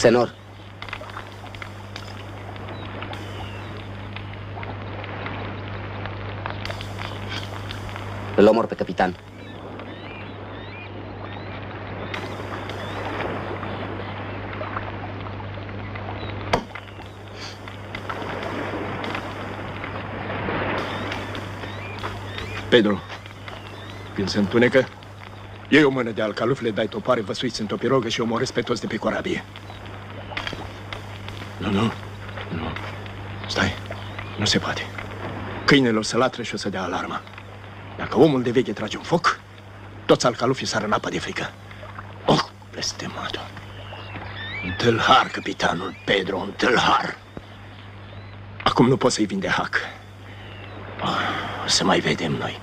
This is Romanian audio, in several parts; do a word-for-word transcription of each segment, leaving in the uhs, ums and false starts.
Senor. Îl omor pe capitan. Pedro, când se întunecă, iei o mână de alcaluf, le dai topare, văsuiți în topirogă și omoresc pe toți de pe corabie. Nu, nu, nu. Stai, nu se poate. Câinele o să latre și o să dea alarma. Dacă omul de veche trage un foc, toți alcalufii sară în apă de frică. Oh, blestematul. Un tâlhar, capitanul Pedro, un tâlhar. Acum nu pot să-i vinde hac. Oh, o să mai vedem noi.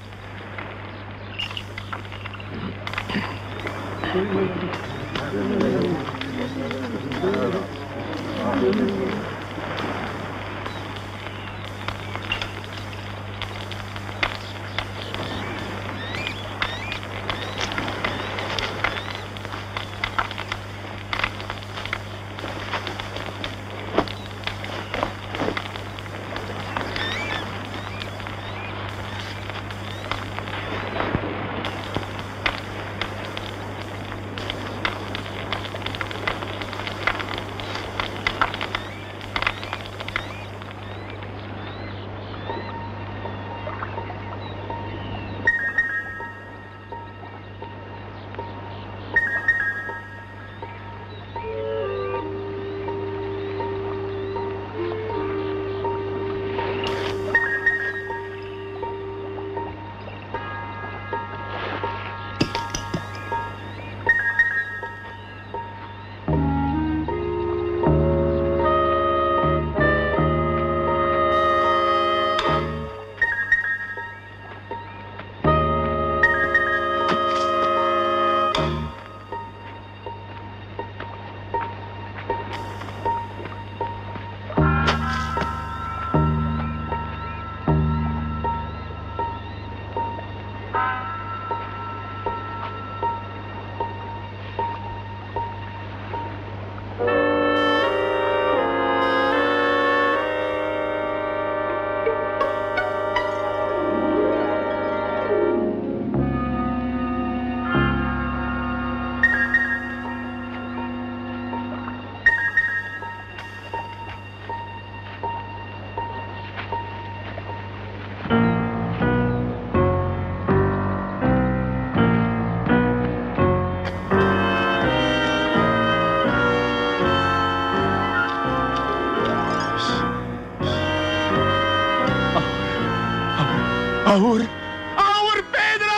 Aur! Aur, Pedro!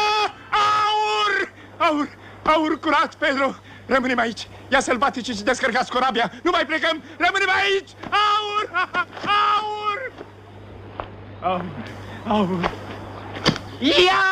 Aur! Aur! Aur curat, Pedro! Rămânem aici! Ia sălbatici și descărcați corabia! Nu mai plecăm! Rămânem aici! Aur! Aur! Aur! Aur! Ia!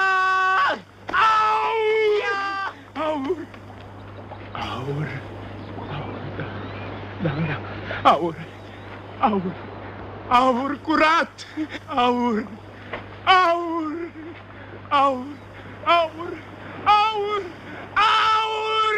Aur! Ia! Aur! Aur! Aur, da! Da, da! Aur! Aur! Aur curat! Aur! Aur! Aur! Aur! Aur! Aur!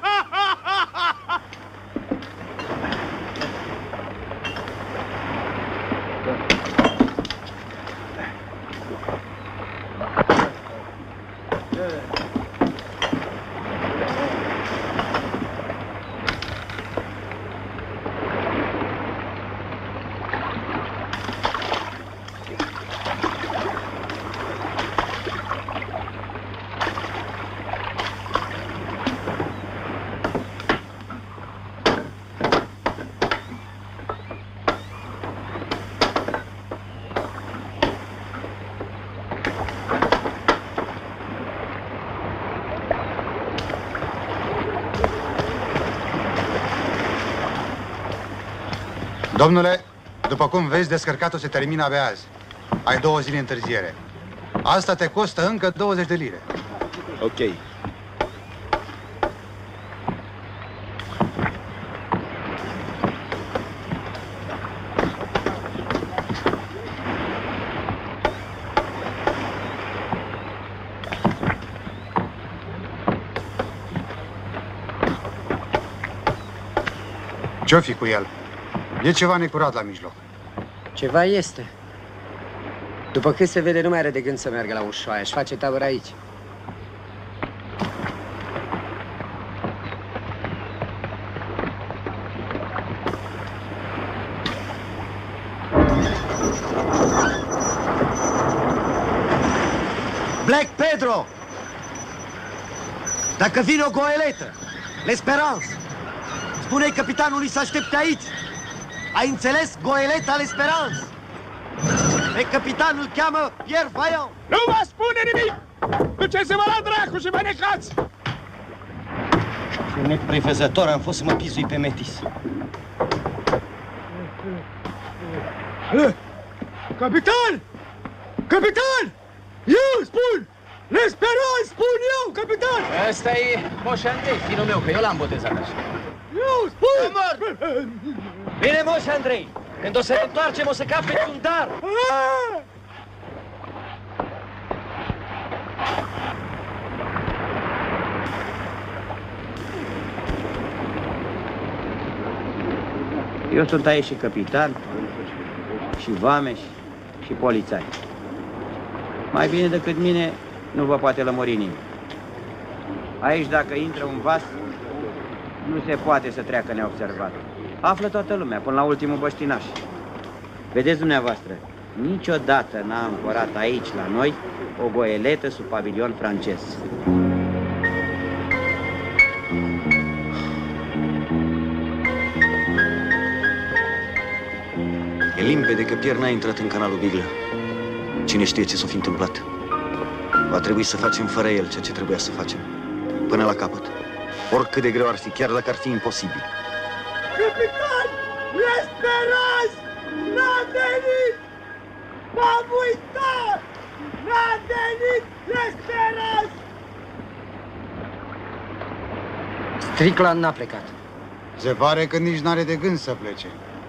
Domnule, după cum vezi, descărcatul se termină abia azi. Ai două zile întârziere. Asta te costă încă douăzeci de lire. Ok. Ce-o fi cu el? E ceva necurat la mijloc. Ceva este. După cât se vede, nu mai are de gând să meargă la Ushuaia. Își face tabără aici. Black Pedro! Dacă vine o goeletă, l'Esperance, spune-i capitanului să aștepte aici. Ai înțeles? Goeleta l'Esperance. Pe capitanul cheamă Pierre Vaillant. Nu vă spune nimic! Duceți-vă la dracu și vă necați! Și neprefăzător am fost să mă pizui pe Metis. Capitan! Capitan! Eu spun! L'Esperance, spun eu, capitan! Ăsta e Moș Andrei, finul meu, că eu l-am botezat așa. Eu spun! Mort! Bine, Moș Andrei! Când o să ne întoarcem, o să capeți un dar! Ah! Eu sunt aici și capitan, și vameș, și polițai. Mai bine decât mine, nu vă poate lămuri nimeni. Aici, dacă intră un vas, nu se poate să treacă neobservat. Află toată lumea, până la ultimul băștinaș. Vedeți dumneavoastră, niciodată n-a ancorat aici, la noi, o goeletă sub pavilion francez. E limpede că Pierre n-a intrat în canalul Biglă. Cine știe ce s-o fi întâmplat. Va trebui să facem fără el ceea ce trebuia să facem. Până la capăt. Oricât de greu ar fi, chiar dacă ar fi imposibil. Capitan! L'Esperance! N-a venit! M-am uitat! N-a venit L'Esperance! Strickland n-a plecat. Se pare că nici n-are de gând să plece.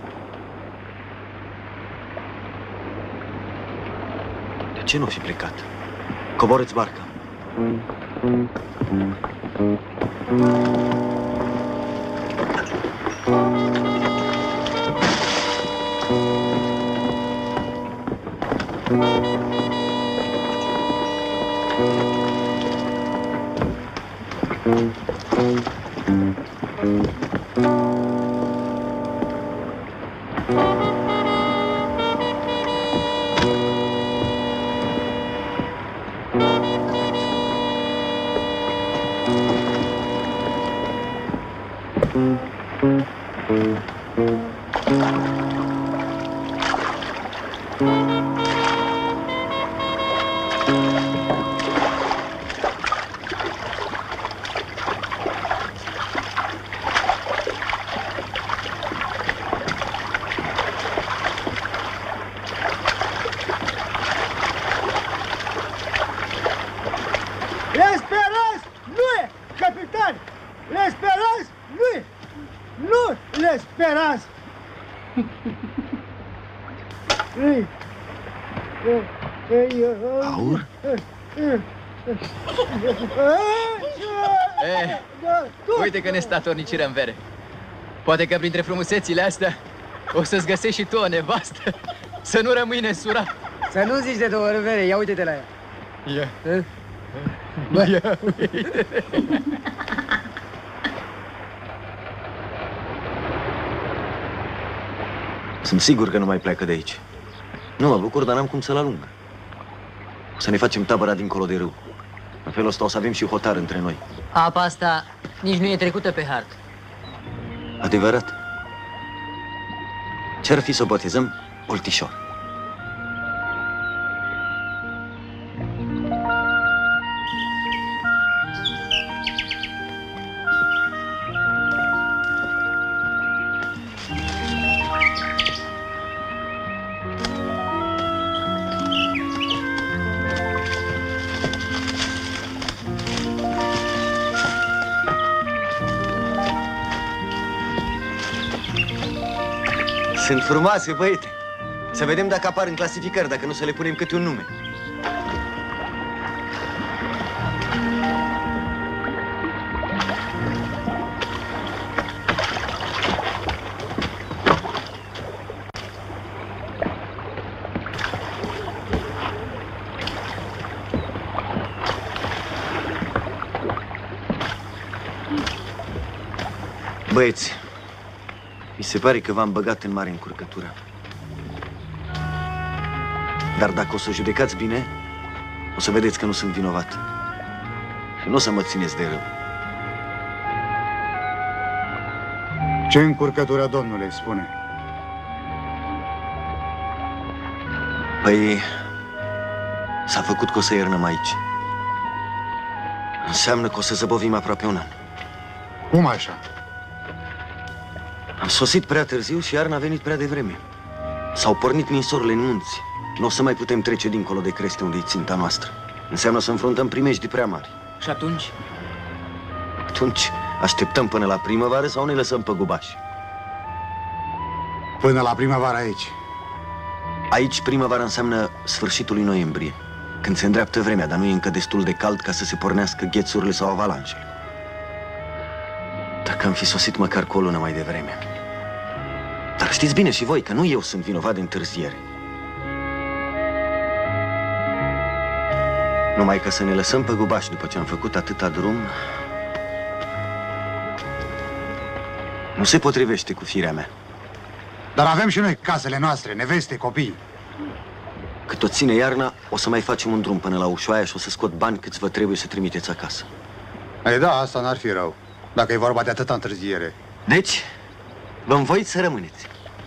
De ce nu fi plecat? Coborâți barca. L'Esperance nu e, capitan! L'Esperance nu e! Nu L'Esperance! Aur? Eh, uite că ne statorniciră în vere. Poate că printre frumusețile astea o să-ți găsești și tu o nevastă. Să nu rămâi nesurat. Să nu zici de două revere, ia uite-te la ea. Ia. Eh? Bă. Ia uite. Sunt sigur că nu mai pleacă de aici. Nu mă bucur, dar n-am cum să-l alung. O să ne facem tabăra dincolo de râu. În felul ăsta o să avem și hotar între noi. Apa asta nici nu e trecută pe hartă. Adevărat. Ce-ar fi să o botezăm Oltișor? Sunt frumoase, băiete. Să vedem dacă apar în clasificări, dacă nu să le punem câte un nume. Băieți, mi se pare că v-am băgat în mare încurcătură. Dar dacă o să judecați bine, o să vedeți că nu sunt vinovat. Și nu o să mă țineți de rău. Ce încurcătură, domnule, spune? Păi, s-a făcut că o să iernăm aici. Înseamnă că o să zăbovim aproape un an. Cum așa? Am sosit prea târziu și iarna a venit prea devreme. S-au pornit ninsorile în munți. Nu o să mai putem trece dincolo de creste unde e ținta noastră. Înseamnă să înfruntăm primejdii prea mari. Și atunci? Atunci așteptăm până la primăvară sau ne lăsăm pe gubași? Până la primăvară aici. Aici primăvara înseamnă sfârșitul lui noiembrie, când se îndreaptă vremea, dar nu e încă destul de cald ca să se pornească ghețurile sau avalanșele. Dacă am fi sosit măcar cu o lună mai devreme. Dar știți bine și voi că nu eu sunt vinovat de întârziere. Numai că să ne lăsăm pe gubași după ce am făcut atâta drum, nu se potrivește cu firea mea. Dar avem și noi casele noastre, neveste, copii. Cât o ține iarna, o să mai facem un drum până la Ushuaia și o să scot bani câți vă trebuie să trimiteți acasă. Ei da, asta n-ar fi rău, dacă e vorba de atâta întârziere. Deci, vă învoiți să rămâneți.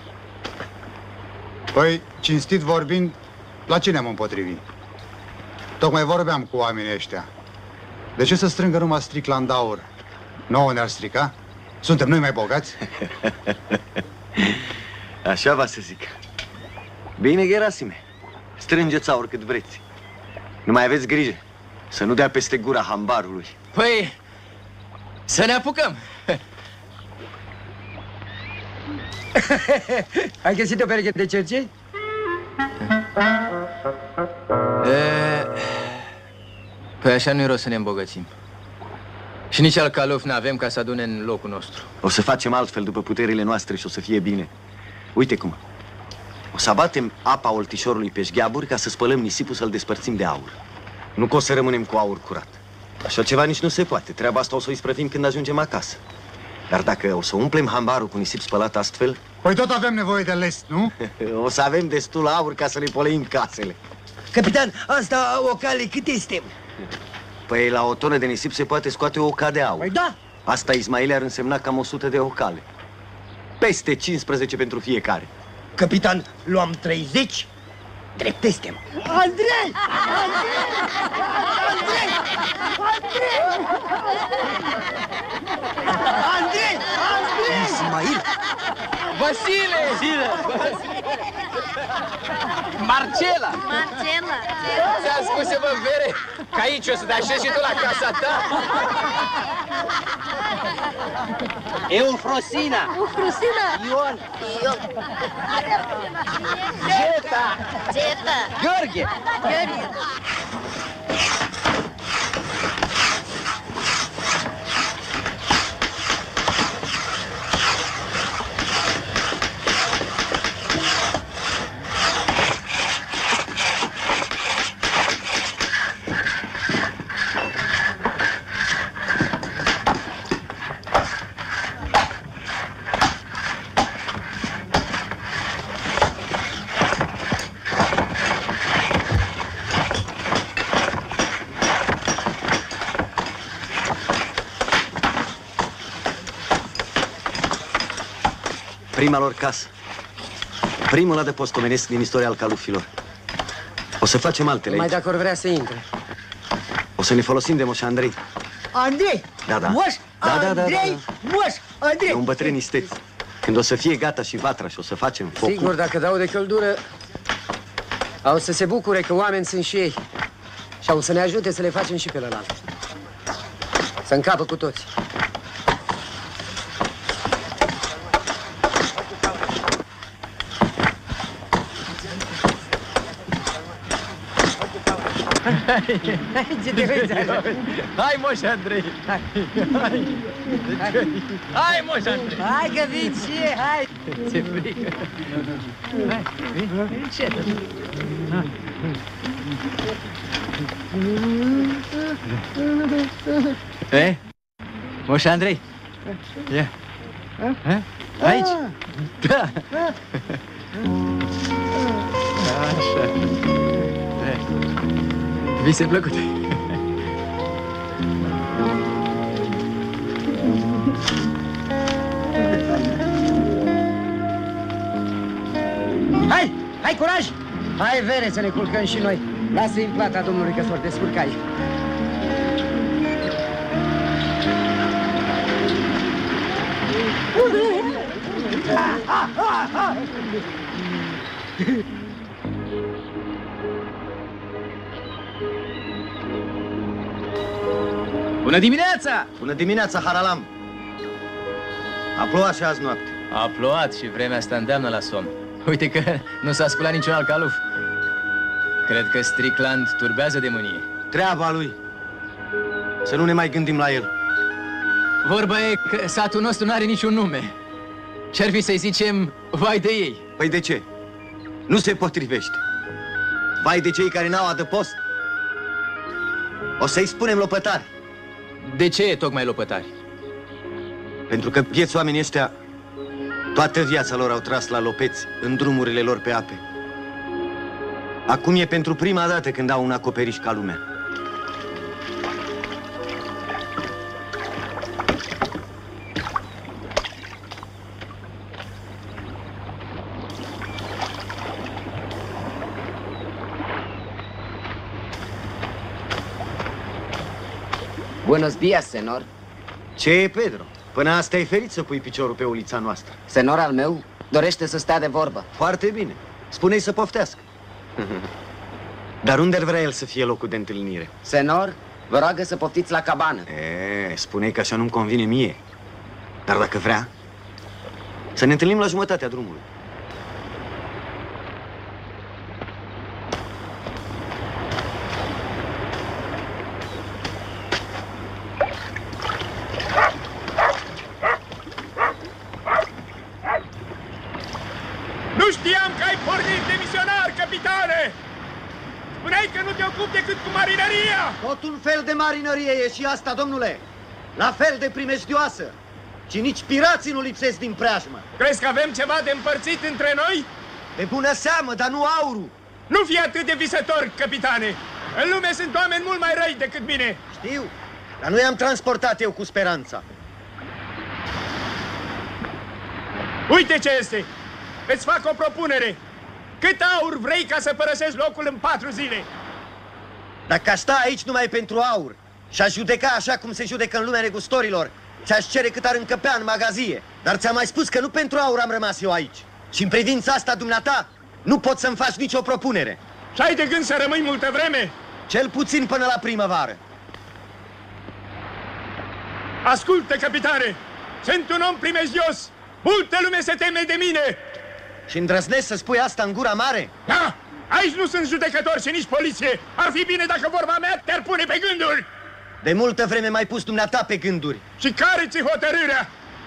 Păi, cinstit vorbind, la ce ne-am împotrivit? Tocmai vorbeam cu oamenii ăștia. De ce să strângă numai strict la îndaur? Nouă ne-ar strica? Suntem noi mai bogați? Așa va să zic. Bine, Gherasime. Strângeți aur cât vreți. Nu mai aveți grijă să nu dea peste gura hambarului. Păi, să ne apucăm. Ai găsit o pereche de cercei? E... Păi așa nu-i rost să ne îmbogățim. Și nici al caluf n-avem ca să adune în locul nostru. O să facem altfel după puterile noastre și o să fie bine. Uite cum. O să abatem apa oltișorului pe șgheaburi ca să spălăm nisipul să-l despărțim de aur. Nu că o să rămânem cu aur curat. Așa ceva nici nu se poate. Treaba asta o să o isprăvim când ajungem acasă. Dar dacă o să umplem hambarul cu nisip spălat astfel, Păi tot avem nevoie de lest, nu? o să avem destul aur ca să ne poleim casele. Capitan, asta o cale cât este? Păi la o tonă de nisip se poate scoate o oca de aur. Păi da. Asta, Ismaile, ar însemna cam o sută de ocale. Peste cincisprezece pentru fiecare. Capitan, luam treizeci, dreptestem. Andrei! Andrei! Andrei! Andrei! Andrei! Ismail! Vasile! Vasile! Marcela! Marcela! Ți-am spus să vă vere că aici o să te așezi și tu la casa ta. Eufrosina! Ufrosina! Ion! Ion! Zeta! Zeta! Gheorghe! Gheorghe! Prima lor casă. Primul adăpost omenesc din istoria al calufilor. O să facem altele Mai aici. dacă or vrea să intre. O să ne folosim de Moș Andrei. Andrei! Da, da. Moș! Da, da, da, Andrei! da, Moș! Andrei! E un bătrân isteț. Când o să fie gata și vatra și o să facem focul... Sigur, dacă dau de căldură, au să se bucure că oameni sunt și ei. Și au să ne ajute să le facem și pe ălălalt. Să încapă cu toți. Ce te uiți așa? Hai, Moș Andrei! Hai! Hai, Moș Andrei! Hai că vin și ei, hai! Ce frică! Hai, vin, vin, încet! E? Moș Andrei? Ia! Ha? Aici? Da. Așa. Vise plăcute. Hai! Hai, curaj! Hai, vere, să ne culcăm și noi. Lasă-i în plata domnului că s-or descurcai. Bună dimineața! Bună dimineața, Haralam! A plouat și azi noapte. A plouat și vremea asta îndeamnă la somn. Uite că nu s-a sculat niciun alt caluf. Cred că Strickland turbează de mânie. Treaba lui. Să nu ne mai gândim la el. Vorba e că satul nostru nu are niciun nume. Ce-ar fi să-i zicem vai de ei? Păi de ce? Nu se potrivește. Vai de cei care n-au adăpost. O să-i spunem lopătari. De ce tocmai lopătari? Pentru că vieți oamenii ăștia toată viața lor au tras la lopeți în drumurile lor pe ape. Acum e pentru prima dată când au un acoperiș ca lumea. Buenos días, senor. Ce e, Pedro? Până asta e ferit să pui piciorul pe ulița noastră. Senor al meu dorește să stea de vorbă. Foarte bine. Spune-i să poftească. Dar unde vrea el să fie locul de întâlnire? Senor, vă roagă să poftiți la cabană. E, spune-i că așa nu-mi convine mie. Dar dacă vrea, să ne întâlnim la jumătatea drumului. Nu știam că ai pornit de misionar, capitane! Spuneai că nu te ocupi decât cu marinăria! Tot un fel de marinărie e și asta, domnule! La fel de primejdioasă! Și nici pirații nu lipsesc din preajmă! Crezi că avem ceva de împărțit între noi? De bună seamă, dar nu aurul! Nu fi atât de visător, capitane! În lume sunt oameni mult mai răi decât mine! Știu, dar nu i-am transportat eu cu speranța. Uite ce este! Îți fac o propunere! Cât aur vrei ca să părăsești locul în patru zile? Dacă aș sta aici numai pentru aur și aș judeca așa cum se judecă în lumea negustorilor, ți-aș cere cât ar încăpea în magazie. Dar ți-am mai spus că nu pentru aur am rămas eu aici. Și în privința asta, dumneata, nu pot să-mi faci nicio propunere. Și ai de gând să rămâi multă vreme? Cel puțin până la primăvară. Ascultă, capitane! Sunt un om primejdios! Multă lume se teme de mine! Și îndrăznesc să spui asta în gura mare? Da! Aici nu sunt judecători și nici poliție! Ar fi bine dacă vorba mea te-ar pune pe gânduri! De multă vreme m-ai pus dumneata pe gânduri. Și care ți hotărârea?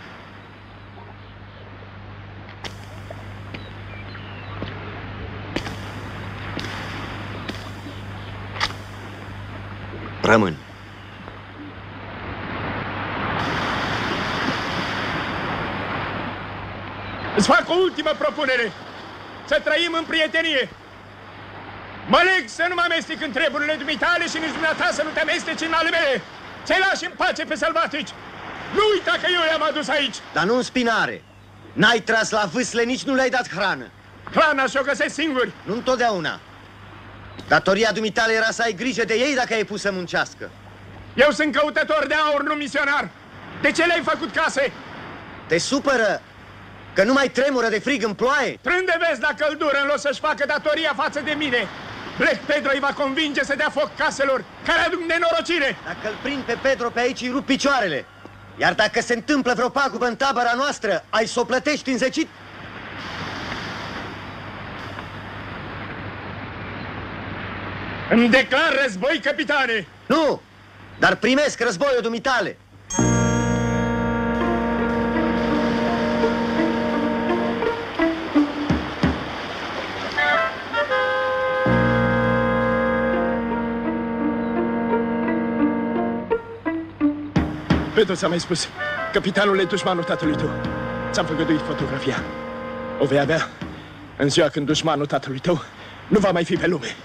Rămân. Îți fac o ultimă propunere. Să trăim în prietenie. Mă leg să nu mă amestec în treburile dumitale și nici dumneata să nu te amesteci în ale mele. Să-i lași în pace pe sălbatici. Nu uita că eu i-am adus aici. Dar nu în spinare. N-ai tras la vâsle, nici nu le-ai dat hrană. Hrana și-o găsesc singuri. Nu întotdeauna. Datoria dumitale era să ai grijă de ei dacă ai pus să muncească. Eu sunt căutător de aur, nu misionar. De ce le-ai făcut case? Te supără că nu mai tremură de frig în ploaie? Trânde vezi la căldură în loc să-și facă datoria față de mine. Black Pedro îi va convinge să dea foc caselor care aduc nenorocire. Dacă îl prind pe Pedro pe aici, îi rup picioarele. Iar dacă se întâmplă vreo pagubă în tabăra noastră, ai să o plătești înzecit? Îmi declar război, capitane. Nu, dar primesc războiul dumitale. Pedro ți-a mai spus, capitanul e dușmanul tatălui tău. ți-am făgăduit fotografia. O vei avea în ziua când dușmanul tatălui tău nu va mai fi pe lume.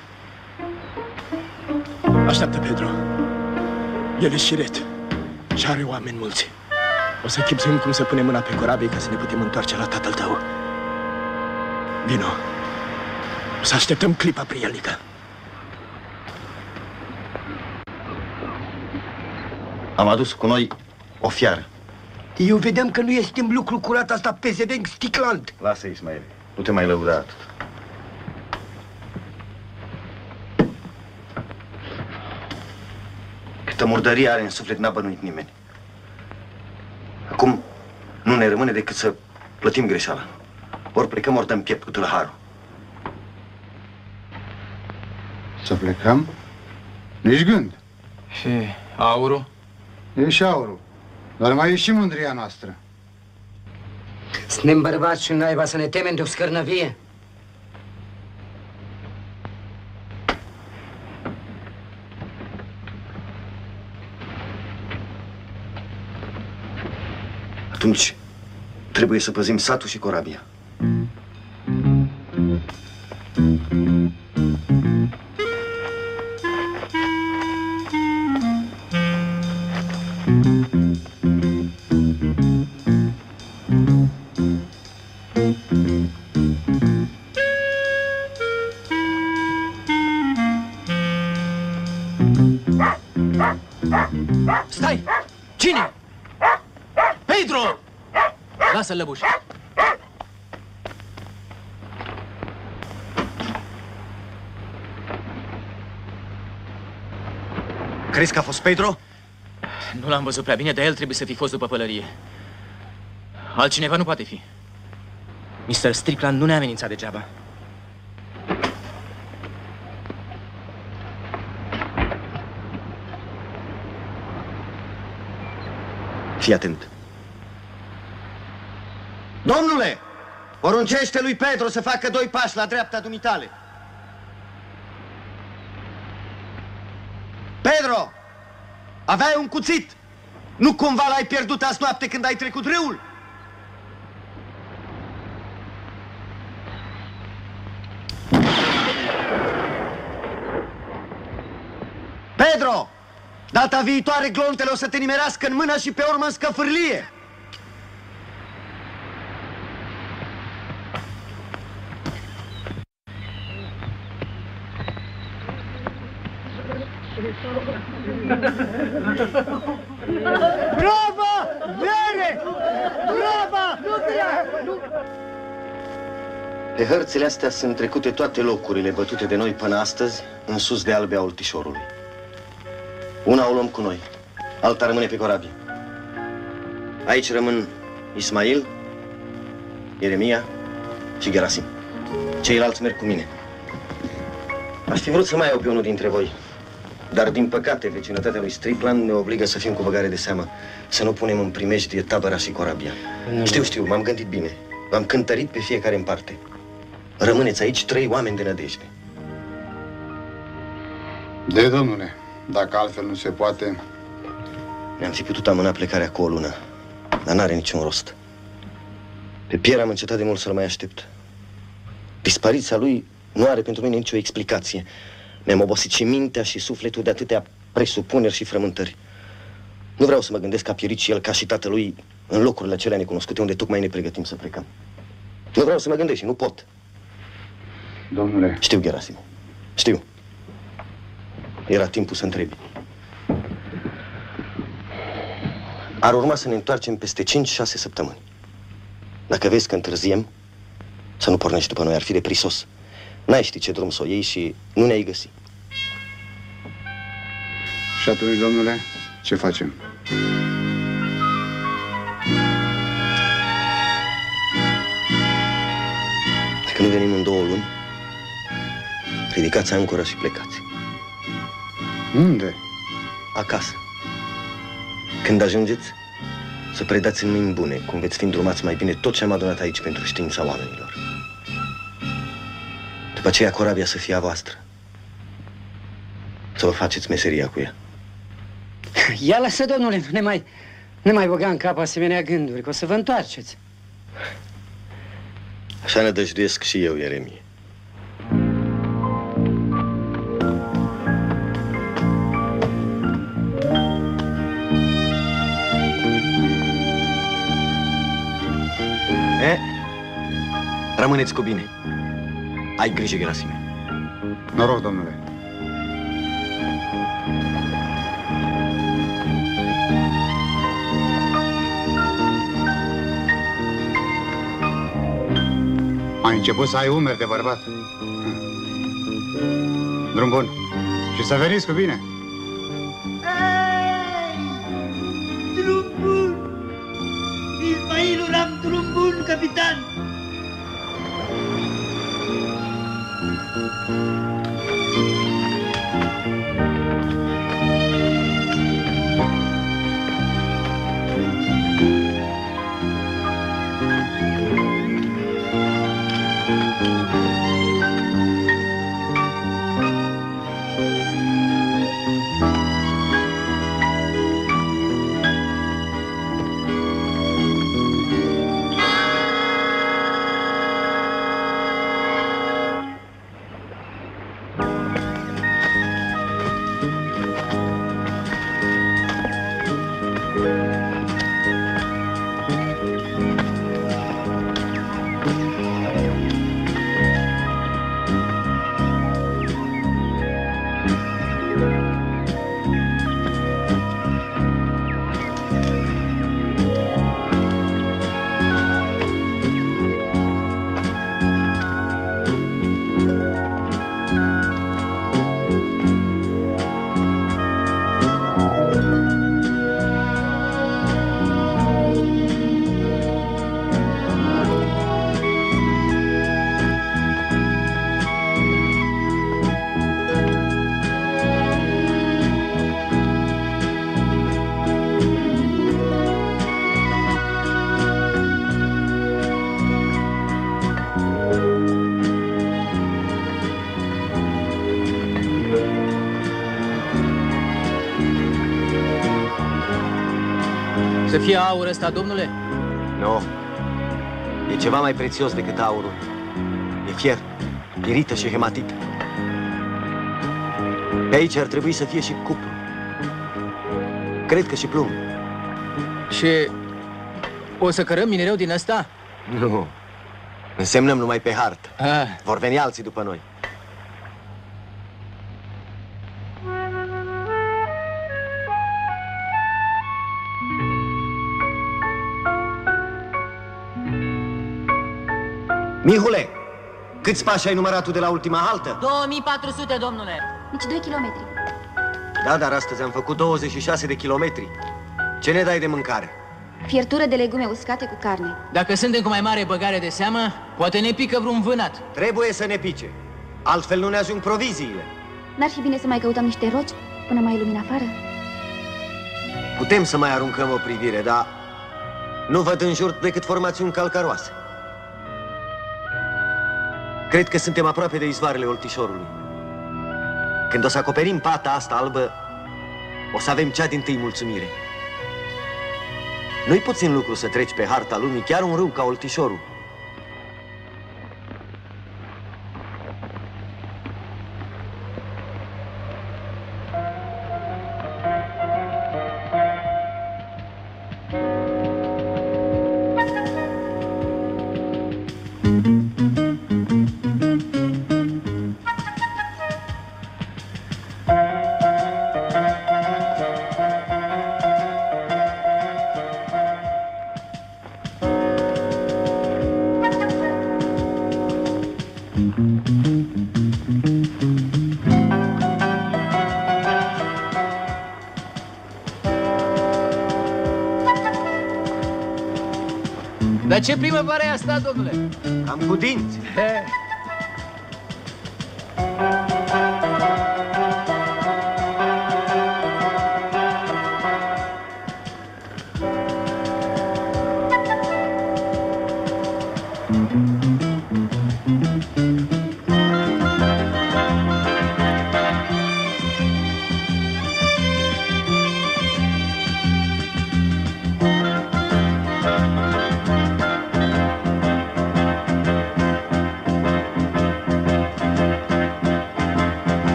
Așteaptă, Pedro. El e șiret și are oameni mulți. O să chipzuim cum să punem mâna pe corabie ca să ne putem întoarce la tatăl tău. Vino. O să așteptăm clipa prielnică. Am adus cu noi o fiară. Eu vedeam că nu este lucru curat asta pe zedenc Sticland. Lasă, Ismail. Nu te mai lăuda atât. Câtă murdărie are în suflet n-a bănuit nimeni. Acum nu ne rămâne decât să plătim greșeala. Ori plecăm, ori dăm piept cu tâlharul. Să plecăm? Nici gând. Și aurul? E și aurul. Dar mai e și mândria noastră. Suntem bărbați și naiba să ne temem de o scărnăvie. Atunci trebuie să păzim satul și corabia. Stai! Cine? Pedro! Lasă-l, lăbuș. Crezi că a fost Pedro? Nu l-am văzut prea bine, dar el trebuie să fi fost după pălărie. Altcineva nu poate fi. mister Strickland nu ne-a amenințat degeaba. Fii atent. Domnule, poruncește lui Pedro să facă doi pași la dreapta dumitale. Pedro, aveai un cuțit. Nu cumva l-ai pierdut azi noapte când ai trecut râul? Pedro, data viitoare glontele o să te nimerească în mână și pe urmă în scăfârlie. Bravo! Vere! Bravo! Nu Pe hărțile astea sunt trecute toate locurile bătute de noi până astăzi în sus de Albea Oltișorului. Una o luăm cu noi, alta rămâne pe corabie. Aici rămân Ismail, Ieremia și Gerasim. Ceilalți merg cu mine. Aș fi vrut să mai iau pe unul dintre voi, dar din păcate vecinătatea lui Strickland ne obligă să fim cu băgare de seamă, să nu punem în primejdie tabăra și corabia. Mm. Știu, știu, m-am gândit bine. V-am cântărit pe fiecare în parte. Rămâneți aici trei oameni de nădejde. De, domnule, dacă altfel nu se poate... Ne-am fi putut amâna plecarea cu o lună, dar n-are niciun rost. Pe Pierre am încetat de mult să-l mai aștept. Dispariția lui nu are pentru mine nicio explicație. Mi-am obosit și mintea și sufletul de atâtea presupuneri și frământări. Nu vreau să mă gândesc că a pierit și el ca și tatălui în locurile acelea necunoscute unde tocmai ne pregătim să plecăm. Nu vreau să mă gândesc și nu pot. Domnule... Știu, Gerasim. Știu. Era timpul să întrebi. Ar urma să ne întoarcem peste cinci șase săptămâni. Dacă vezi că întârziem, să nu pornești după noi, ar fi de prisos. N-ai ști ce drum să o iei și nu ne-ai găsi. Și atunci, domnule, ce facem? Dacă nu venim în două luni, ridicați ancora și plecați. Unde? Acasă. Când ajungeți, să predați în mâini bune, cum veți fi îndrumați mai bine tot ce am adunat aici pentru știința oamenilor. După aceea corabia să fie a voastră. Să vă faceți meseria cu ea. Ia lasă, domnule, nu ne mai, ne mai băga în cap asemenea gânduri, că o să vă întoarceți. Așa nădăjduiesc și eu, Ieremie. E? Rămâneți cu bine. Ai grijă, Gerasime. Noroc, domnule. Ai început să ai umeri de bărbat. Drum bun. Și să veniți cu bine. Drum bun! Ismailul, am drum bun, capitan! Să fie aur ăsta, domnule? Nu. E ceva mai prețios decât aurul. E fier, pirită și hematită. Pe aici ar trebui să fie și cupru. Cred că și plumb. Și o să cărăm minereu din ăsta? Nu. Însemnăm numai pe hartă. Ah. Vor veni alții după noi. Mihule, câți pași ai numărat tu de la ultima haltă? două mii patru sute, domnule. Nici doi kilometri. Da, dar astăzi am făcut douăzeci și șase de kilometri. Ce ne dai de mâncare? Fiertură de legume uscate cu carne. Dacă suntem cu mai mare băgare de seamă, poate ne pică vreun vânat. Trebuie să ne pice. Altfel nu ne ajung proviziile. N-ar fi bine să mai căutăm niște roci până mai e lumină afară? Putem să mai aruncăm o privire, dar nu văd în jur decât formațiuni calcaroase. Cred că suntem aproape de izvoarele Oltișorului. Când o să acoperim pata asta albă, o să avem cea dintâi mulțumire. Nu-i puțin lucru să treci pe harta lumii chiar un râu ca Oltișorul. Dar ce primăvară e asta, domnule? Cam cu dinți. He.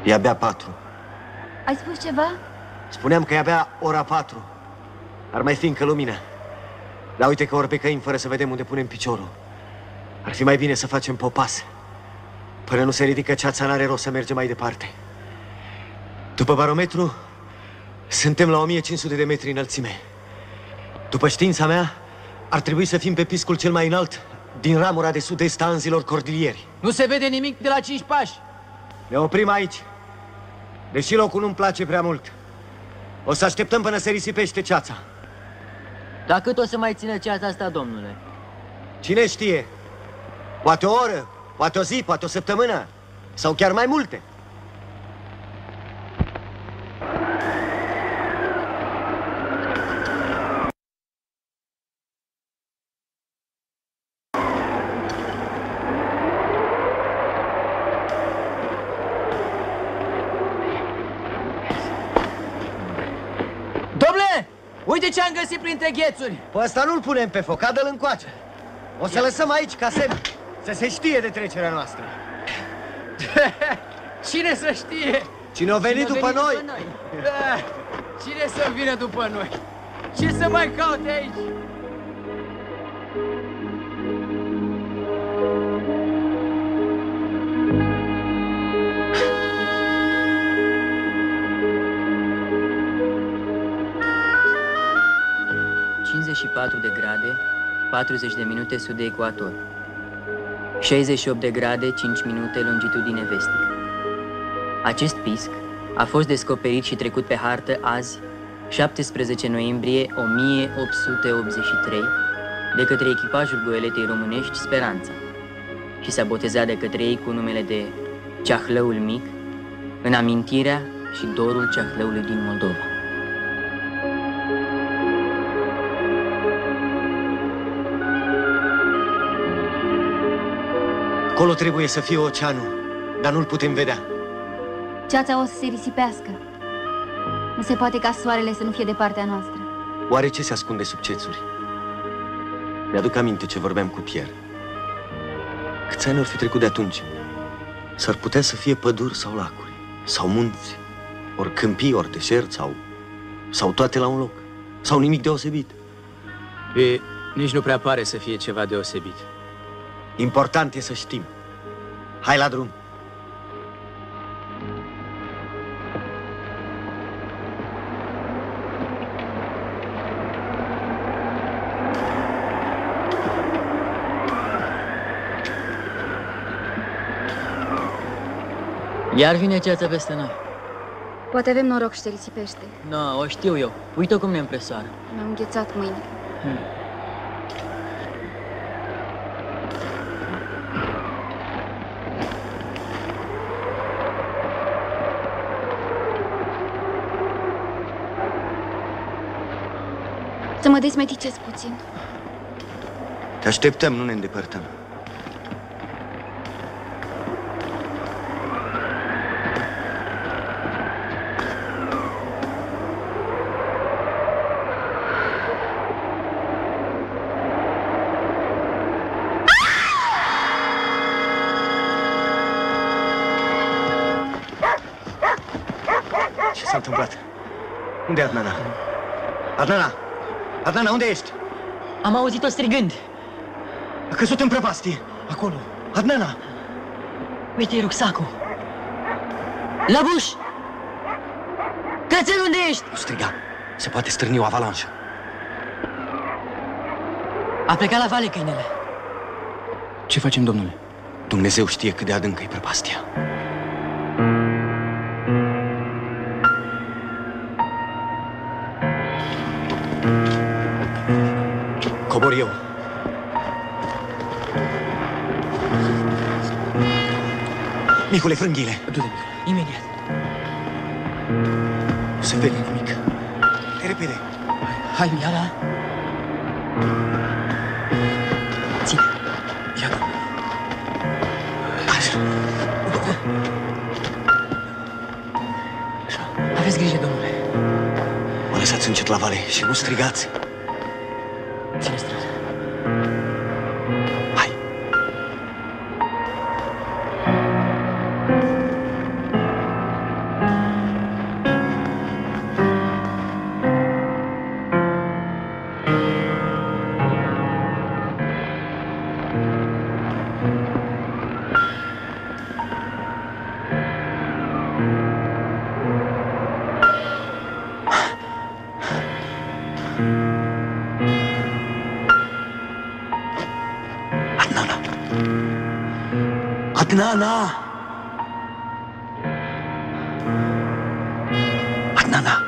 E abia patru. Ai spus ceva? Spuneam că e abia ora patru. Ar mai fi încă lumină. Dar uite că ori pe căini fără să vedem unde punem piciorul. Ar fi mai bine să facem popas. Până nu se ridică ceața, n-are rost să mergem mai departe. După barometru, suntem la o mie cinci sute de metri înălțime. După știința mea, ar trebui să fim pe piscul cel mai înalt din ramura de sud-est a Anzilor Cordilieri. Nu se vede nimic de la cinci pași. Ne oprim aici. Deși locul nu-mi place prea mult. O să așteptăm până se risipește ceața. Dar cât o să mai țină ceața asta, domnule? Cine știe? Poate o oră, poate o zi, poate o săptămână. Sau chiar mai multe. Uite ce am găsit printre ghețuri! Pe ăsta nu-l punem pe foc, adă-l încoace. O să lăsăm aici ca semn, să se știe de trecerea noastră. Cine să știe? Cine a venit după noi? După noi? Da. Cine să vină după noi? Ce să mai caute aici? cincizeci și patru de grade, patruzeci de minute sud de ecuator. șaizeci și opt de grade, cinci minute longitudine vestică. Acest pisc a fost descoperit și trecut pe hartă azi, șaptesprezece noiembrie o mie opt sute optzeci și trei, de către echipajul goeletei românești Speranța și s-a botezat de către ei cu numele de Ceahlăul Mic, în amintirea și dorul ceahlăului din Moldova. Acolo trebuie să fie oceanul, dar nu-l putem vedea. Ceața o să se risipească. Nu se poate ca soarele să nu fie de partea noastră. Oare ce se ascunde sub cețuri? Mi-aduc aminte ce vorbeam cu Pierre. Câți ani ar fi trecut de atunci? S-ar putea să fie păduri sau lacuri, sau munți, ori câmpii, ori deșert, sau, sau toate la un loc, sau nimic deosebit. E, nici nu prea pare să fie ceva deosebit. Important e să știm. Hai la drum! Iar vine ceața peste noi. Poate avem noroc și se risipește. No, o știu eu. Uite cum ne împresoară. Mi-am înghețat mâine. Hmm. Să mă desmeticesc puțin. Te așteptăm, nu ne îndepărtăm. Ce s-a întâmplat? Unde e Adnana? Adnana! Adnana, unde ești? Am auzit-o strigând. A căzut în prăpastie. Acolo. Adnana! Uite-i rucsacul. Lăbuș! Cățel, unde ești? Nu striga. Se poate strâni o avalanșă. A plecat la vale câinele. Ce facem, domnule? Dumnezeu știe cât de adâncă e prăpastia. Cobor eu. Micule, frânghile. Du-te, Micule. Imediat. Nu se vede nimic. Hai repede. Hai, Miala. Ține. Ia, domnule. Așa. Așa. Aveți grijă, domnule. Mă lăsați încet la vale și nu strigați. Ține strâns. Hai. Adnana! Adnana!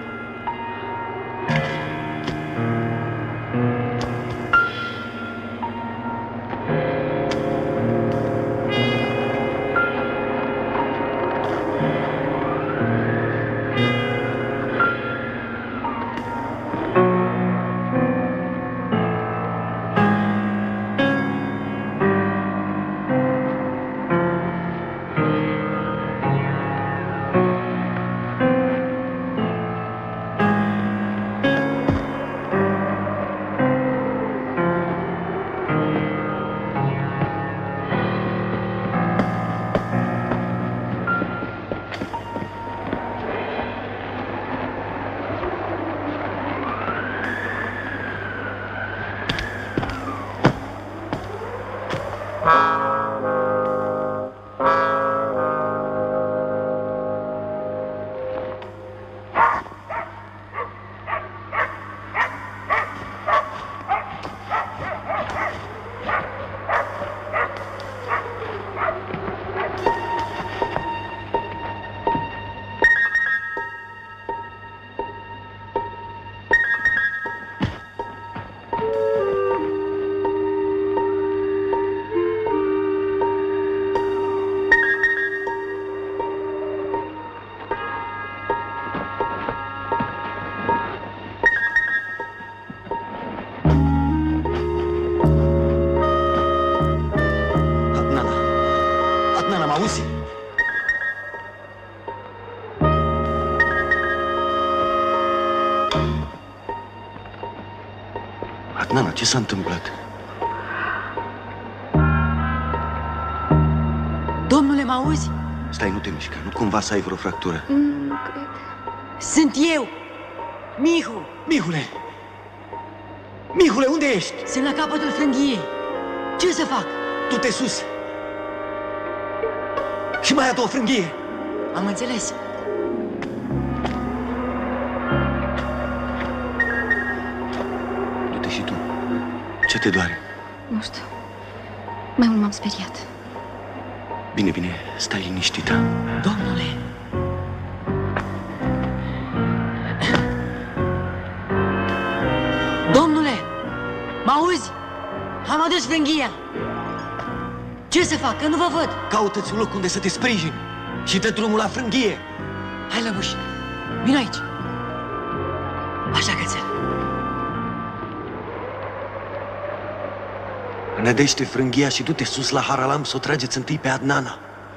Nana, ce s-a întâmplat? Domnule, mă auzi? Stai, nu te mișca, nu cumva să ai vreo fractură. Mm, nu cred. Sunt eu, Mihu. Mihule! Mihule, unde ești? Sunt la capătul frânghiei. Ce să fac? Du-te sus! Și mai adu o frânghie! Am înțeles. Du-te și tu. Ce te doare? Nu știu. Mai mult m-am speriat. Bine, bine, stai liniștită. Domnule! Domnule! Mă auzi? Am adus frânghia. Ce să fac, că nu vă văd? Caută-ți un loc unde să te sprijini și dă drumul la frânghie. Hai, Lăbuș, vino aici. Așa, cățel. Nădește frânghia și du-te sus la Haralam să o trageți întâi pe Adnana.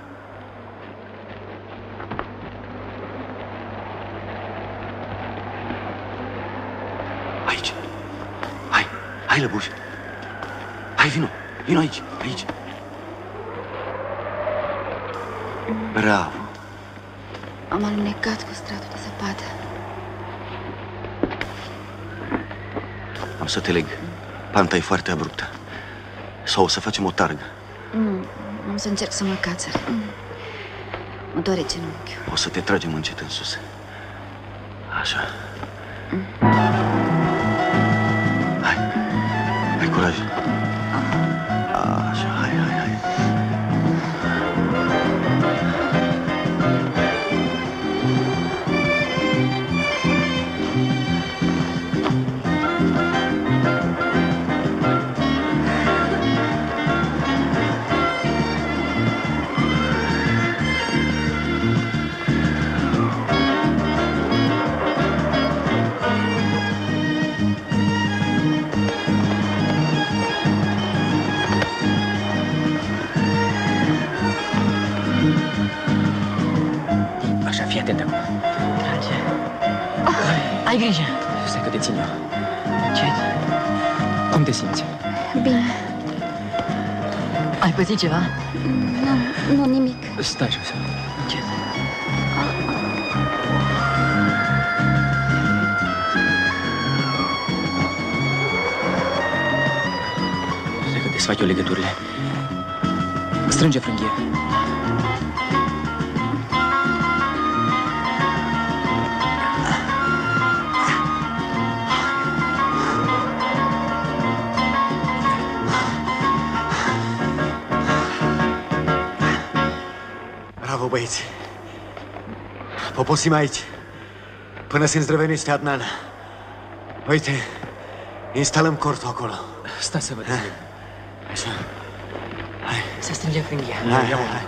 Aici. Hai, hai, Lăbuș. Hai, vino, vino aici, aici. Bravo. Am alunecat cu stratul de zăpadă. Am să te leg. Panta e foarte abruptă. Sau o să facem o targă. Nu, am să încerc să mă cațăr. Mă doare genunchiul. O să te tragem încet în sus. Așa. Hai. Ai curaj. Așa, hai, hai, hai. Fii atent acum. Ai grijă. Stai că te țin eu. Ce? Cum te simți? Bine. Ai pățit ceva? Nu, nu nimic. Stai jos. Ce? Stai că desfac eu legăturile. Strânge frânghie. băieți. Poposim aici, până se îndrăvenește Adnan. Uite, instalăm cortul acolo. Stai să vedem. Așa. Hai. Se strânge frânghia. Hai, hai, hai.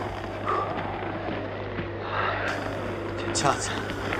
Ce ceață.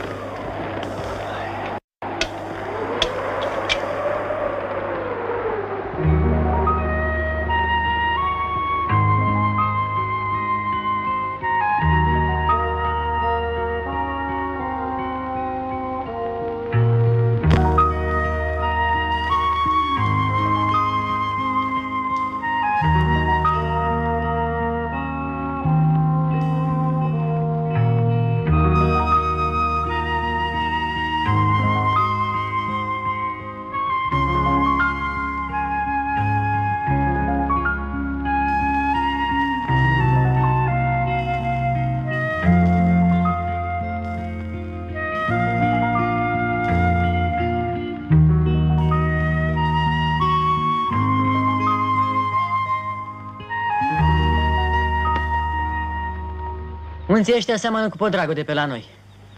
Munții ăștia seamănă cu Podragul de pe la noi.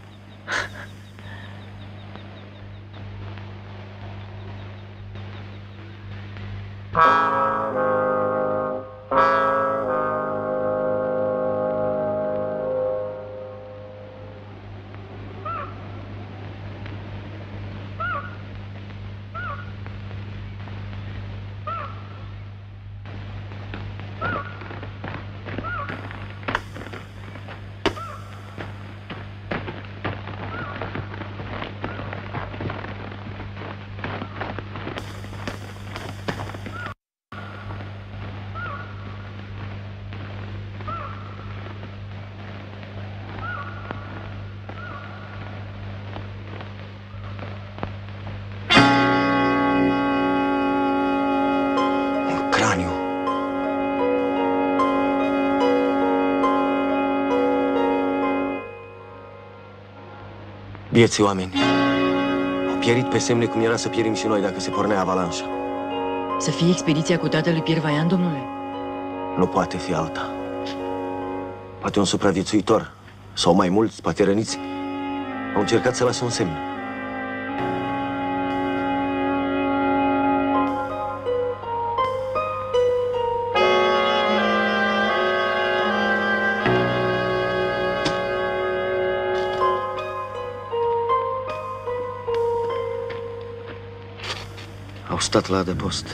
Vieții oameni au pierit pe semne cum era să pierim și noi dacă se pornea avalanșa. Să fie expediția cu tatălui Pierre Vaillant, domnule? Nu poate fi alta. Poate un supraviețuitor, sau mai mulți, poate răniți, au încercat să lase un semn. Au stat la adăpost.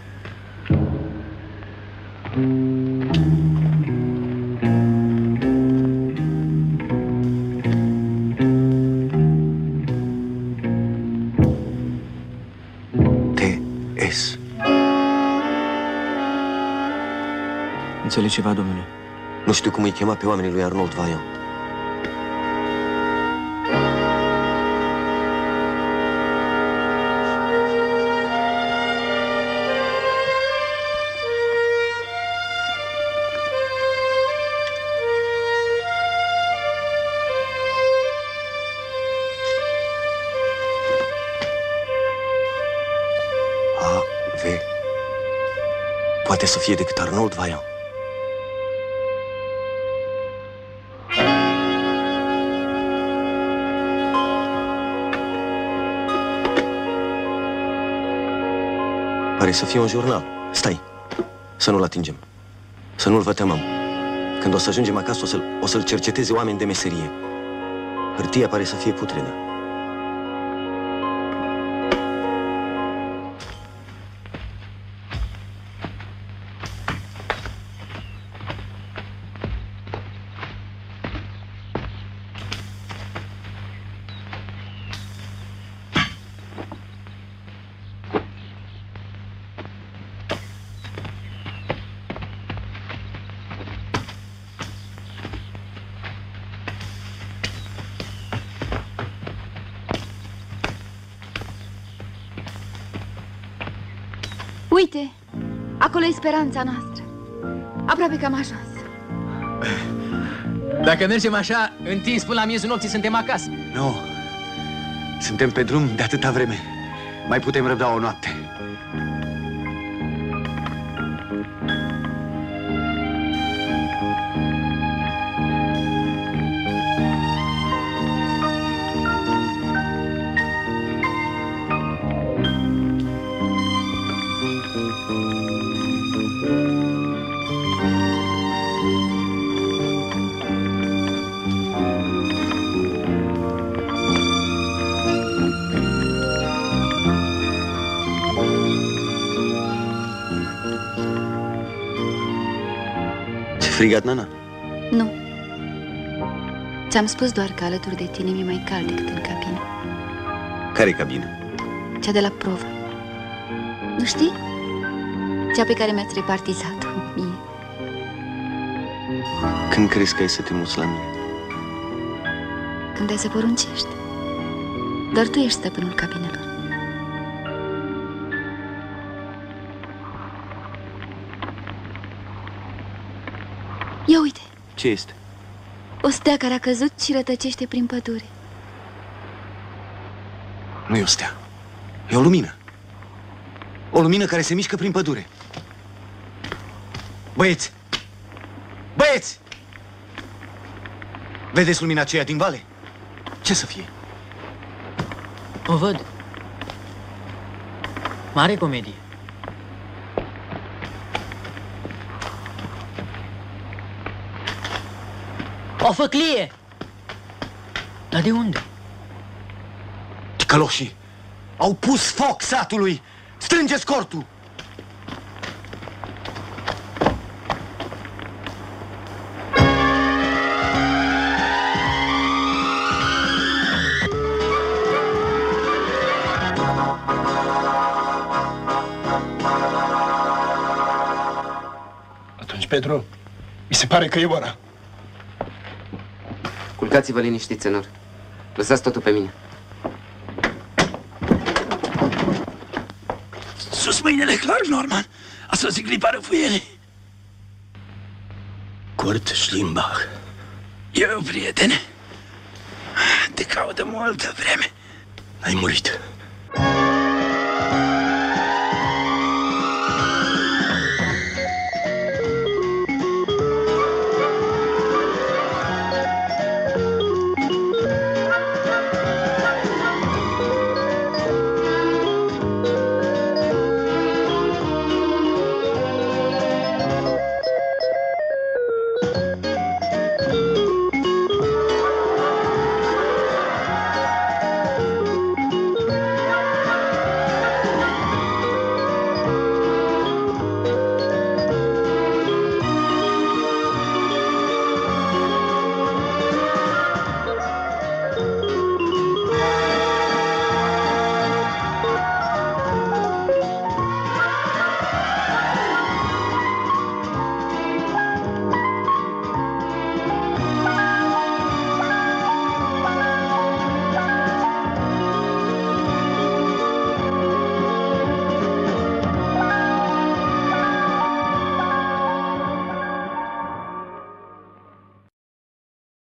T S Înțelegi ceva, domnule? Nu știu cum îi chema pe oamenii lui Arnold Vaillant. Poate să fie decât Arnold Vaillant. Pare să fie un jurnal. Stai, să nu-l atingem, să nu-l vătămăm. Când o să ajungem acasă, o să-l o să-l cerceteze oameni de meserie. Hârtia pare să fie putredă. Uite, acolo e speranța noastră. Aproape că am ajuns. Dacă mergem așa, întins până la miezul nopții, suntem acasă. Nu, suntem pe drum de atâta vreme. Mai putem răbda o noapte. frigat, Nana? Nu. Ți-am spus doar că alături de tine mi-e mai cald decât în cabină. Care-i cabină? Cea de la provă. Nu știi? Cea pe care mi-ați repartizat-o mie. Când crezi că ai să te muți la mine? Când ai să poruncești. Doar tu ești stăpânul cabinelor. Ia uite! Ce este? O stea care a căzut și rătăcește prin pădure. Nu e o stea. E o lumină. O lumină care se mișcă prin pădure. Băieți! Băieți! Vedeți lumina aceea din vale? Ce să fie? O văd. Mare comedie. O făclie! Dar de unde? Ticăloșii au pus foc satului! Strângeți cortul! Atunci, Petru, mi se pare că e ora. Culcați-vă liniștiți, Senor. Lăsați totul pe mine. Sus mâinile, Clark Norman! A sosit clipa răfuielii. Kurt Schlimbach. Eu, prietene, te caută multă vreme. Ai murit.